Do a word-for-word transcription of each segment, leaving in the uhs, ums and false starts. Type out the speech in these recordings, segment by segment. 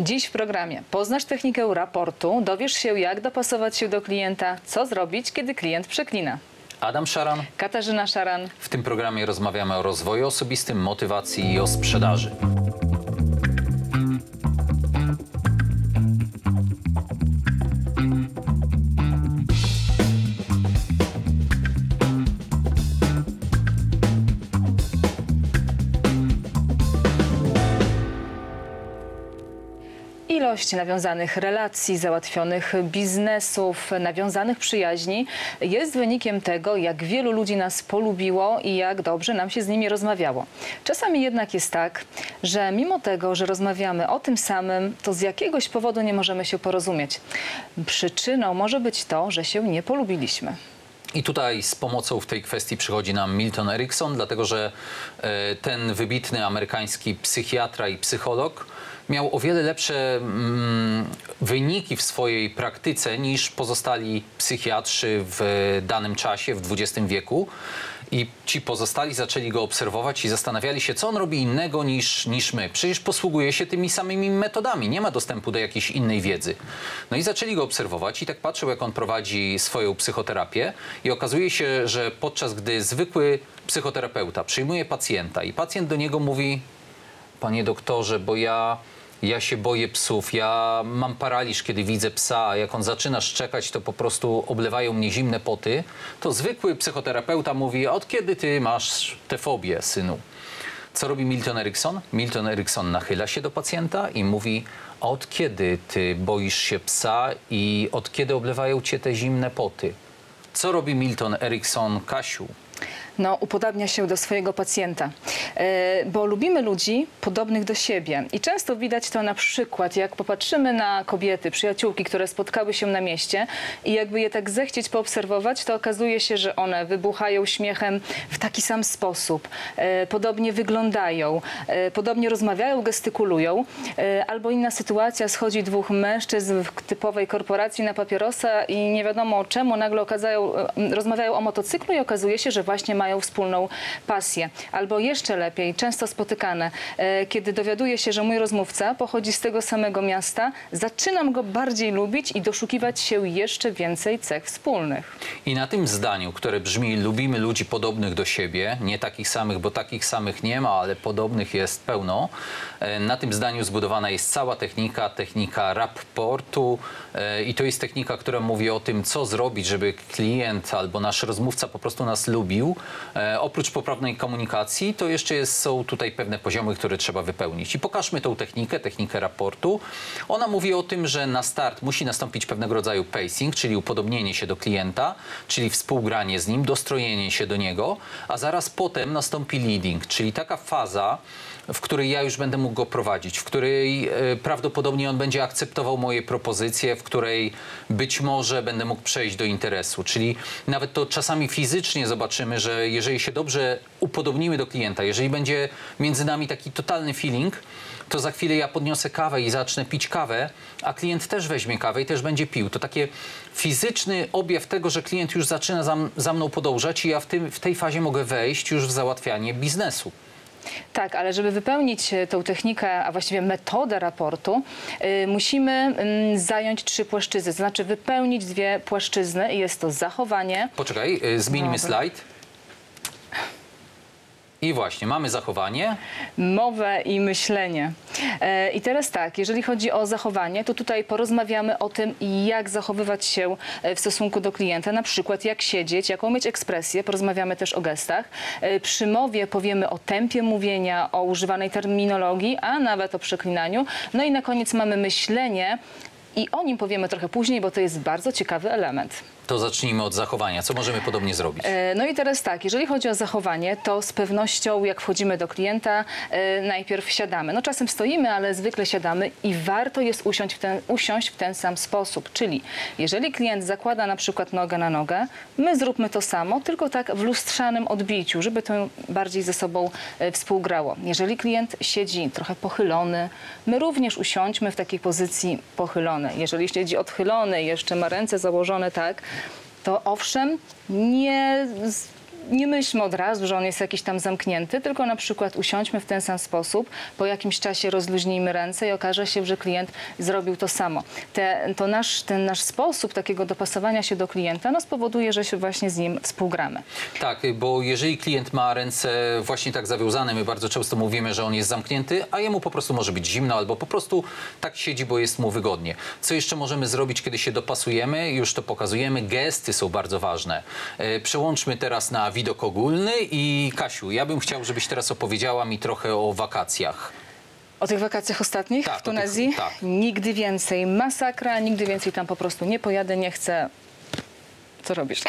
Dziś w programie poznasz technikę raportu, dowiesz się, jak dopasować się do klienta, co zrobić, kiedy klient przeklina. Adam Szaran. Katarzyna Szaran. W tym programie rozmawiamy o rozwoju osobistym, motywacji i o sprzedaży. Ilość nawiązanych relacji, załatwionych biznesów, nawiązanych przyjaźni jest wynikiem tego, jak wielu ludzi nas polubiło i jak dobrze nam się z nimi rozmawiało. Czasami jednak jest tak, że mimo tego, że rozmawiamy o tym samym, to z jakiegoś powodu nie możemy się porozumieć. Przyczyną może być to, że się nie polubiliśmy. I tutaj z pomocą w tej kwestii przychodzi nam Milton Erickson, dlatego że e, ten wybitny amerykański psychiatra i psycholog miał o wiele lepsze mm, wyniki w swojej praktyce niż pozostali psychiatrzy w danym czasie, w dwudziestym wieku. I ci pozostali zaczęli go obserwować i zastanawiali się, co on robi innego niż, niż my. Przecież posługuje się tymi samymi metodami, nie ma dostępu do jakiejś innej wiedzy. No i zaczęli go obserwować i tak patrzył, jak on prowadzi swoją psychoterapię i okazuje się, że podczas gdy zwykły psychoterapeuta przyjmuje pacjenta i pacjent do niego mówi: panie doktorze, bo ja... Ja się boję psów, ja mam paraliż, kiedy widzę psa, a jak on zaczyna szczekać, to po prostu oblewają mnie zimne poty, to zwykły psychoterapeuta mówi: od kiedy ty masz tę fobię, synu? Co robi Milton Erickson? Milton Erickson nachyla się do pacjenta i mówi: od kiedy ty boisz się psa i od kiedy oblewają cię te zimne poty? Co robi Milton Erickson, Kasiu? No, upodabnia się do swojego pacjenta, e, bo lubimy ludzi podobnych do siebie i często widać to na przykład, jak popatrzymy na kobiety, przyjaciółki, które spotkały się na mieście i jakby je tak zechcieć poobserwować, to okazuje się, że one wybuchają śmiechem w taki sam sposób, e, podobnie wyglądają, e, podobnie rozmawiają, gestykulują, e, albo inna sytuacja, schodzi dwóch mężczyzn w typowej korporacji na papierosa i nie wiadomo czemu nagle okazają, rozmawiają o motocyklu i okazuje się, że właśnie mają wspólną pasję. Albo jeszcze lepiej, często spotykane, e, kiedy dowiaduję się, że mój rozmówca pochodzi z tego samego miasta, zaczynam go bardziej lubić i doszukiwać się jeszcze więcej cech wspólnych. I na tym zdaniu, które brzmi: lubimy ludzi podobnych do siebie, nie takich samych, bo takich samych nie ma, ale podobnych jest pełno, e, na tym zdaniu zbudowana jest cała technika, technika raportu e, i to jest technika, która mówi o tym, co zrobić, żeby klient albo nasz rozmówca po prostu nas lubił. E, oprócz poprawnej komunikacji, to jeszcze jest, są tutaj pewne poziomy, które trzeba wypełnić. I pokażmy tą technikę, technikę raportu. Ona mówi o tym, że na start musi nastąpić pewnego rodzaju pacing, czyli upodobnienie się do klienta, czyli współgranie z nim, dostrojenie się do niego, a zaraz potem nastąpi leading, czyli taka faza, w której ja już będę mógł go prowadzić, w której e, prawdopodobnie on będzie akceptował moje propozycje, w której być może będę mógł przejść do interesu. Czyli nawet to czasami fizycznie zobaczymy, że jeżeli się dobrze upodobnimy do klienta, jeżeli będzie między nami taki totalny feeling, to za chwilę ja podniosę kawę i zacznę pić kawę, a klient też weźmie kawę i też będzie pił. To takie fizyczny objaw tego, że klient już zaczyna za, za mną podążać i ja w, tym, w tej fazie mogę wejść już w załatwianie biznesu. Tak, ale żeby wypełnić tą technikę, a właściwie metodę raportu, yy, musimy yy, zająć trzy płaszczyzny, to znaczy wypełnić dwie płaszczyzny i jest to zachowanie. Poczekaj, yy, zmieńmy Dobra. slajd. I właśnie, mamy zachowanie. Mowę i myślenie. E, I teraz tak, jeżeli chodzi o zachowanie, to tutaj porozmawiamy o tym, jak zachowywać się w stosunku do klienta, na przykład jak siedzieć, jaką mieć ekspresję, porozmawiamy też o gestach. E, przy mowie powiemy o tempie mówienia, o używanej terminologii, a nawet o przeklinaniu. No i na koniec mamy myślenie i o nim powiemy trochę później, bo to jest bardzo ciekawy element. To zacznijmy od zachowania. Co możemy podobnie zrobić? E, No i teraz tak, jeżeli chodzi o zachowanie, to z pewnością jak wchodzimy do klienta, e, najpierw siadamy. No czasem stoimy, ale zwykle siadamy i warto jest usiąść w ten, usiąść w ten sam sposób. Czyli jeżeli klient zakłada na przykład nogę na nogę, my zróbmy to samo, tylko tak w lustrzanym odbiciu, żeby to bardziej ze sobą e, współgrało. Jeżeli klient siedzi trochę pochylony, my również usiądźmy w takiej pozycji pochylonej. Jeżeli siedzi odchylony i jeszcze ma ręce założone tak, to owszem, nie nie myślmy od razu, że on jest jakiś tam zamknięty, tylko na przykład usiądźmy w ten sam sposób, po jakimś czasie rozluźnijmy ręce i okaże się, że klient zrobił to samo. Te, to nasz, ten nasz sposób takiego dopasowania się do klienta no, spowoduje, że się właśnie z nim współgramy. Tak, bo jeżeli klient ma ręce właśnie tak zawiązane, my bardzo często mówimy, że on jest zamknięty, a jemu po prostu może być zimno albo po prostu tak siedzi, bo jest mu wygodnie. Co jeszcze możemy zrobić, kiedy się dopasujemy? Już to pokazujemy. Gesty są bardzo ważne. E, przełączmy teraz na widok ogólny i Kasiu, ja bym chciał, żebyś teraz opowiedziała mi trochę o wakacjach. O tych wakacjach ostatnich Tak, w o Tunezji? tych- tak. Nigdy więcej masakra, nigdy więcej tam po prostu nie pojadę, nie chcę. Co robisz?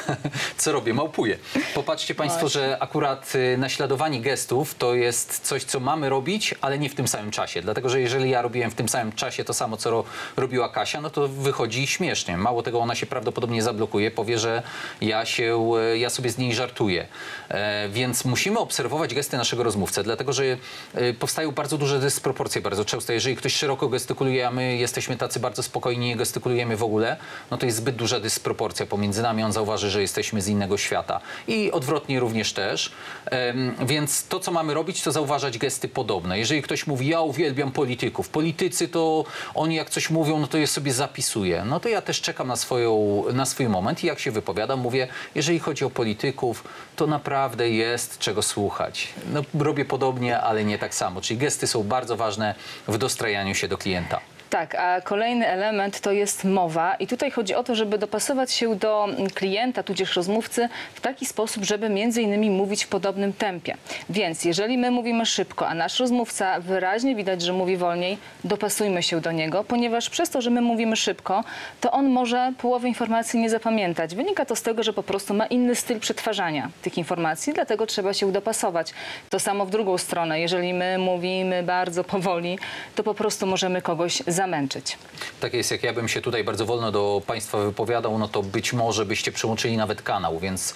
Co robię? Małpuję. Popatrzcie Państwo, że akurat y, naśladowanie gestów to jest coś, co mamy robić, ale nie w tym samym czasie. Dlatego, że jeżeli ja robiłem w tym samym czasie to samo, co ro, robiła Kasia, no to wychodzi śmiesznie. Mało tego, ona się prawdopodobnie zablokuje, powie, że ja, się, y, ja sobie z niej żartuję. E, więc musimy obserwować gesty naszego rozmówcy, dlatego, że y, powstają bardzo duże dysproporcje bardzo często. Jeżeli ktoś szeroko gestykuluje, a my jesteśmy tacy bardzo spokojni, nie gestykulujemy w ogóle, no to jest zbyt duża dysproporcja pomiędzy nami. On zauważy, że jesteśmy z innego świata. I odwrotnie również też. Em, więc to, co mamy robić, to zauważać gesty podobne. Jeżeli ktoś mówi, ja uwielbiam polityków. Politycy to oni jak coś mówią, no to je sobie zapisuję. No to ja też czekam na, swoją, na swój moment i jak się wypowiadam, mówię, jeżeli chodzi o polityków, to naprawdę jest czego słuchać. No, robię podobnie, ale nie tak samo. Czyli gesty są bardzo ważne w dostrajaniu się do klienta. Tak, a kolejny element to jest mowa i tutaj chodzi o to, żeby dopasować się do klienta, tudzież rozmówcy w taki sposób, żeby między innymi mówić w podobnym tempie. Więc jeżeli my mówimy szybko, a nasz rozmówca wyraźnie widać, że mówi wolniej, dopasujmy się do niego, ponieważ przez to, że my mówimy szybko, to on może połowy informacji nie zapamiętać. Wynika to z tego, że po prostu ma inny styl przetwarzania tych informacji, dlatego trzeba się dopasować. To samo w drugą stronę. Jeżeli my mówimy bardzo powoli, to po prostu możemy kogoś zamęczyć. Tak jest, jak ja bym się tutaj bardzo wolno do Państwa wypowiadał, no to być może byście przełączyli nawet kanał, więc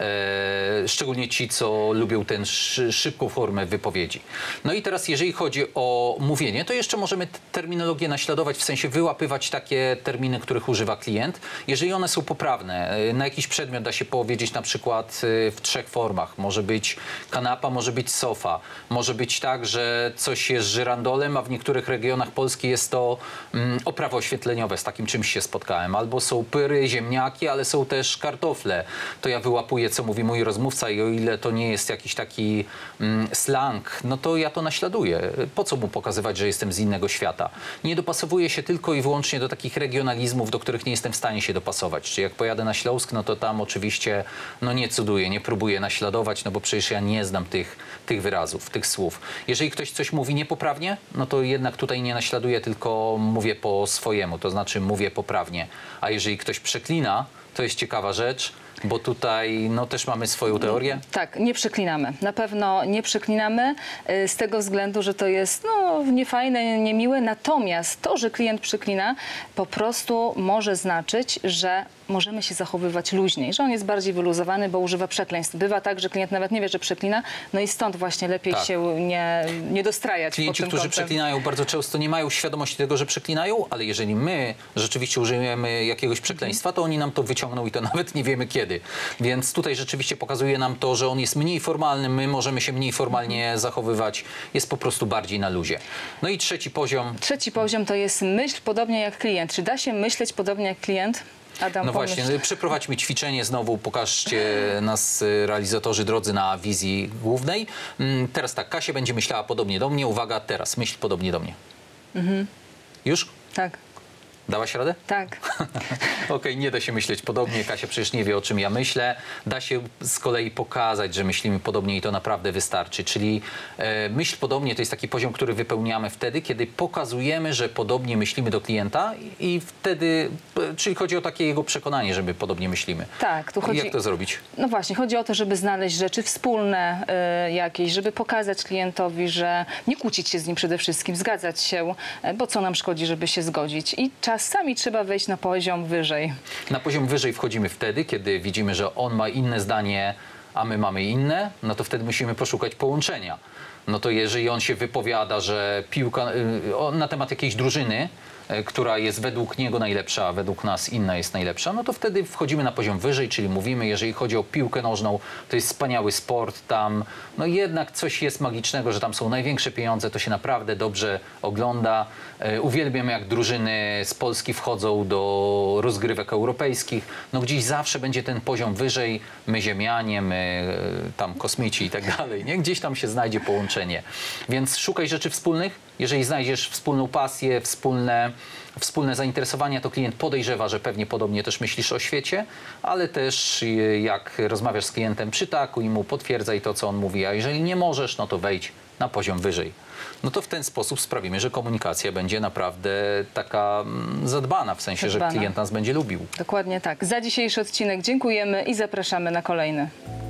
e, szczególnie ci, co lubią tę szy, szybką formę wypowiedzi. No i teraz, jeżeli chodzi o mówienie, to jeszcze możemy terminologię naśladować, w sensie wyłapywać takie terminy, których używa klient. Jeżeli one są poprawne, e, na jakiś przedmiot da się powiedzieć na przykład e, w trzech formach. Może być kanapa, może być sofa. Może być tak, że coś jest żyrandolem, a w niektórych regionach Polski jest to mm, oprawa oświetleniowe. Z takim czymś się spotkałem. Albo są pyry, ziemniaki, ale są też kartofle. To ja wyłapuję, co mówi mój rozmówca i o ile to nie jest jakiś taki mm, slang, no to ja to naśladuję. Po co mu pokazywać, że jestem z innego świata? Nie dopasowuję się tylko i wyłącznie do takich regionalizmów, do których nie jestem w stanie się dopasować. Czyli jak pojadę na Śląsk, no to tam oczywiście no nie cuduję, nie próbuję naśladować, no bo przecież ja nie znam tych, tych wyrazów, tych słów. Jeżeli ktoś coś mówi niepoprawnie, no to jednak tutaj nie naśladuję, tylko mówię po swojemu, to znaczy mówię poprawnie. A jeżeli ktoś przeklina, to jest ciekawa rzecz, bo tutaj no, też mamy swoją teorię. Tak, nie przeklinamy. Na pewno nie przeklinamy y, z tego względu, że to jest no, niefajne, niemiłe. Natomiast to, że klient przeklina, po prostu może znaczyć, że możemy się zachowywać luźniej, że on jest bardziej wyluzowany, bo używa przekleństw. Bywa tak, że klient nawet nie wie, że przeklina, no i stąd właśnie lepiej Tak. się nie, nie dostrajać pod Klienci, tym którzy kątem. przeklinają, bardzo często nie mają świadomości tego, że przeklinają, ale jeżeli my rzeczywiście użyjemy jakiegoś przekleństwa, to oni nam to wyciągną i to nawet nie wiemy kiedy. Więc tutaj rzeczywiście pokazuje nam to, że on jest mniej formalny, my możemy się mniej formalnie zachowywać, jest po prostu bardziej na luzie. No i trzeci poziom. Trzeci poziom to jest myśl podobnie jak klient. Czy da się myśleć podobnie jak klient? Adam, No pomyśl. właśnie, przeprowadźmy ćwiczenie znowu, pokażcie nas y, realizatorzy drodzy na wizji głównej. Mm, Teraz tak, Kasia będzie myślała podobnie do mnie. Uwaga, teraz myśl podobnie do mnie. Mhm. Już? Tak, Dałaś radę? tak. Okej, nie da się myśleć podobnie. Kasia przecież nie wie, o czym ja myślę. Da się z kolei pokazać, że myślimy podobnie i to naprawdę wystarczy. Czyli e, myśl podobnie to jest taki poziom, który wypełniamy wtedy, kiedy pokazujemy, że podobnie myślimy do klienta i, i wtedy, e, czyli chodzi o takie jego przekonanie, że my podobnie myślimy. Tak, tu chodzi... Jak to zrobić? No właśnie, chodzi o to, żeby znaleźć rzeczy wspólne y, jakieś, żeby pokazać klientowi, że nie kłócić się z nim przede wszystkim, zgadzać się, y, bo co nam szkodzi, żeby się zgodzić. I czasami trzeba wejść na poziom wyżej. Na poziom wyżej wchodzimy wtedy, kiedy widzimy, że on ma inne zdanie, a my mamy inne, no to wtedy musimy poszukać połączenia. no to jeżeli on się wypowiada, że piłka y, o, na temat jakiejś drużyny, y, która jest według niego najlepsza, a według nas inna jest najlepsza, no to wtedy wchodzimy na poziom wyżej, czyli mówimy, jeżeli chodzi o piłkę nożną, to jest wspaniały sport, tam no jednak coś jest magicznego, że tam są największe pieniądze, to się naprawdę dobrze ogląda. Y, uwielbiam, jak drużyny z Polski wchodzą do rozgrywek europejskich, no gdzieś zawsze będzie ten poziom wyżej, my ziemianie, my y, tam kosmici i tak dalej, nie? Gdzieś tam się znajdzie połączenie. Więc szukaj rzeczy wspólnych. Jeżeli znajdziesz wspólną pasję, wspólne, wspólne zainteresowania, to klient podejrzewa, że pewnie podobnie też myślisz o świecie, ale też y, jak rozmawiasz z klientem, przytakuj mu, potwierdzaj to, co on mówi, a jeżeli nie możesz, no to wejdź na poziom wyżej. No to w ten sposób sprawimy, że komunikacja będzie naprawdę taka mm, zadbana, w sensie, Zadbana. że klient nas będzie lubił. Dokładnie tak. Za dzisiejszy odcinek dziękujemy i zapraszamy na kolejny.